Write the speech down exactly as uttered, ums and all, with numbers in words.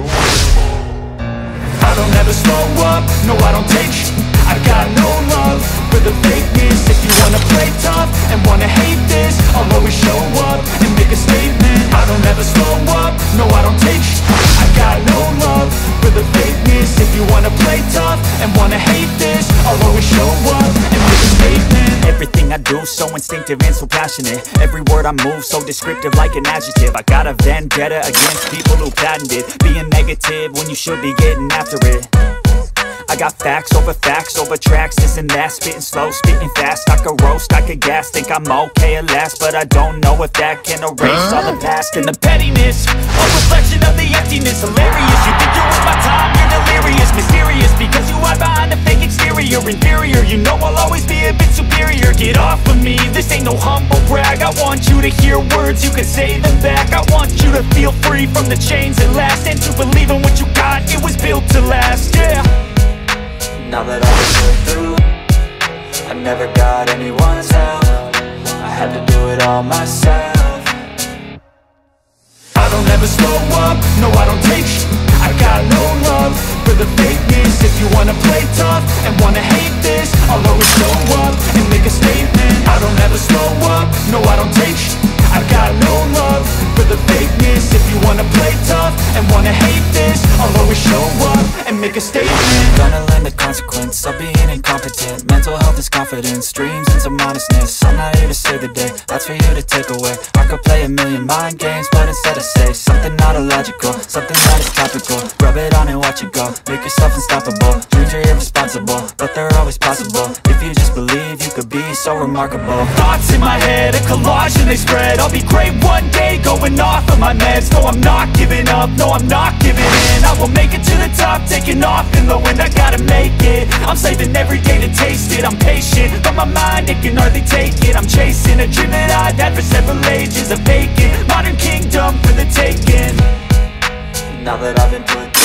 I don't ever slow up, no I don't take sh**. I got no love for the fakeness. If you wanna play tough and wanna hate this, I'll always show up and make a statement. I don't ever slow up, no I don't take sh**. I got no love for the fakeness. If you wanna play tough and wanna hate this, I'll always show up and make a statement. Everything I do so instinctive and so passionate. Every word I move so descriptive like an adjective. I got a vendetta against people who patented being negative when you should be getting after it. I got facts over facts over tracks, this and that. Spitting slow, spitting fast, I could roast, I could gas. Think I'm okay at last, but I don't know if that can erase all the past. And the pettiness, a reflection of the emptiness. Hilarious, you think you're worth my time, you're delirious. Mysterious, because you hide behind a fake exterior. Inferior, you know I'll always be a bit superior. Get off of me, this ain't no humble brag. I want you to hear words, you can say them back. I want you to feel free from the chains that last, and to believe in what you got, it was built to last, yeah. Now that I've been put through, I never got anyone's help. I had to do it all myself. I don't ever slow up, no I don't take sh**. I got no love for the fakeness. If you wanna play tough and wanna hate this, I'll always show up and make a statement. I don't ever slow up, no I don't take sh**. I got no love for the fakeness. If you wanna play tough and wanna hate this, I'll always show up and make a statement. Gonna learn the consequence of being incompetent. Mental health is confidence, dreams and some honestness. I'm not here to save the day, that's for you to take away. I could play a million mind games, but instead I say something not illogical, something that is topical. Rub it on and watch it go, make yourself unstoppable. Dreams are irresponsible, but they're always possible. If you just believe, you could be so remarkable. Thoughts in my head, a collage and they spread. I'll be great one day, going off of my meds. No, I'm not giving up, no, I'm not giving in. I will make it to the top, taking off in the wind. I gotta make it, I'm saving every day to taste it. I'm patient, but my mind, it can hardly take it. I'm chasing a dream that I've had for several ages. A vacant, modern kingdom for the taking. Now that I've been put